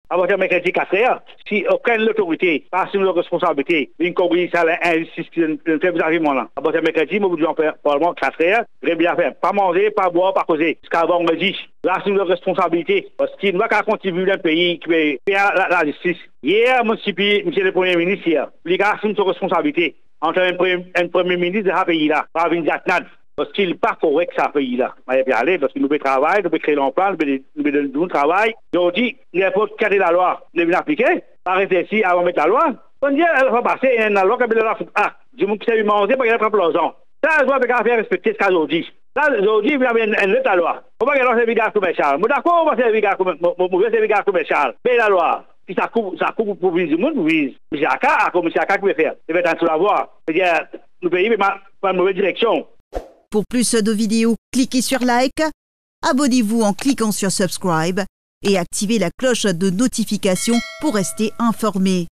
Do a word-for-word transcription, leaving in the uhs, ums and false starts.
À partir de mercredi quatre heures, si aucune autorité pas assume la responsabilité, une commune ça l'injustice que vous avez là. À partir de mercredi, moi vous dis en parlement quatre heures, très bien faire, pas manger, pas boire, pas causer. Jusqu'à on me dit, assume la responsabilité parce qu'il ne va pas contribuer dans le pays qui fait la, la justice. Hier, moi je suis monsieur le premier ministre hier, il a assumé sa responsabilité en tant que premier ministre de ce pays là, pas venir d'Atnad. Parce qu'il n'est pas correct, ce pays-là. On va y aller, parce que nous devons travailler, nous devons créer l'emploi, nous devons nous travailler. Aujourd'hui, il faut cadrer la loi, nous devons l'appliquer, pas rester ici avant de mettre la loi. On dit, elle va passer, il y a une loi qui va faire, ah, du monde qui s'est manger, parce qu'il a l'argent. Ça, je dois faire respecter ce cas aujourd'hui. Là, aujourd'hui, il y a une autre loi. On va faire un service commercial. Mais d'accord, on va faire un service commercial. Mais la loi, si ça coupe, ça coupe pour viser le monde, pour viser. M. Aka, comme M. Aka qui veut faire. Il va être sur la voie. C'est-à-dire, le pays va dans une mauvaise direction. Pour plus de vidéos, cliquez sur like, abonnez-vous en cliquant sur subscribe et activez la cloche de notification pour rester informé.